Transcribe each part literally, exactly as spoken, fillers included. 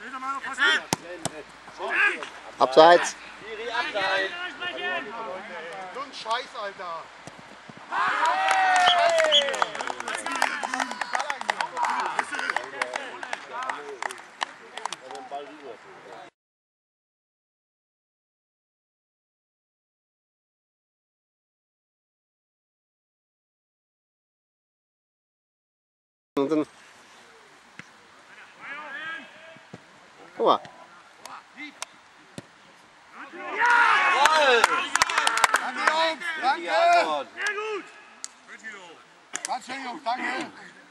Abseits. So ein Scheiß, Alter. Guck mal. Danke, Jungs. Danke. Sehr gut. Ganz schön, Jungs. Danke.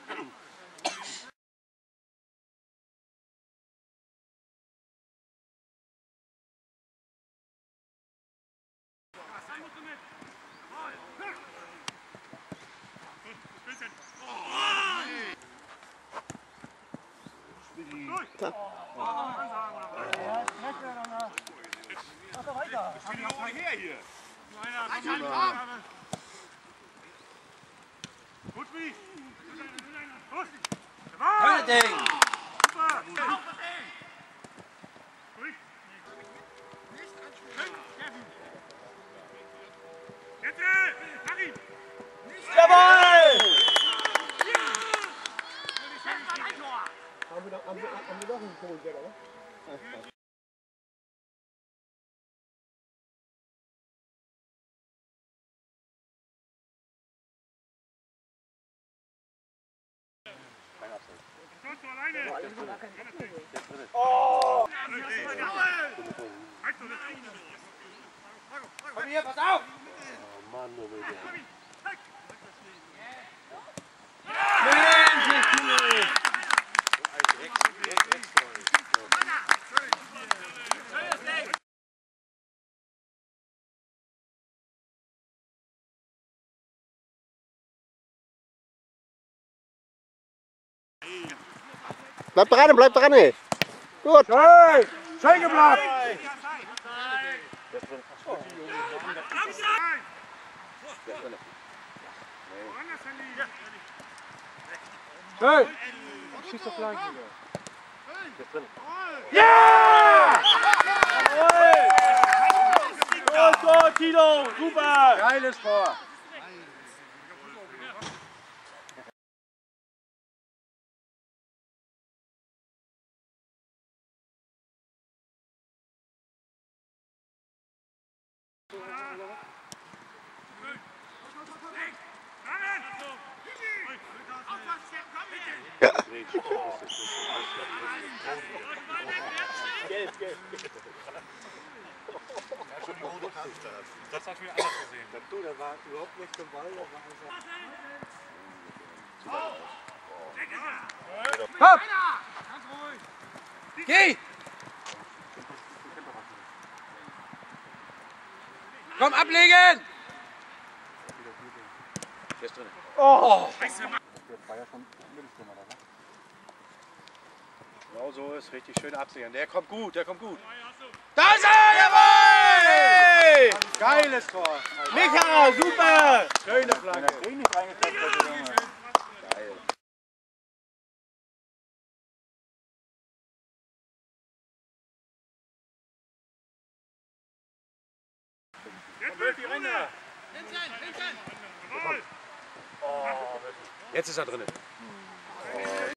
Oh! Komm hier, pass auf! Oh Mann, du Mädchen. Bleib dran, bleib dran, ey. Gut. Schön! Schön geblockt! Schön! Schieß doch gleich wieder. Ja! Gut, gut, Tino, super! Geiles Tor! Gelb, gelb. Das hat mir anders gesehen. Du, der war überhaupt nicht zum Ball, der war einfach... Hopp! Geh! Komm, ablegen! Der ist drin. Oh! Genau so ist richtig schön absichern. Der kommt gut, der kommt gut. Da ist er! Jawohl! Geiles Tor. Micha, super! Schöne Flagge. Geil. Jetzt ist er drin.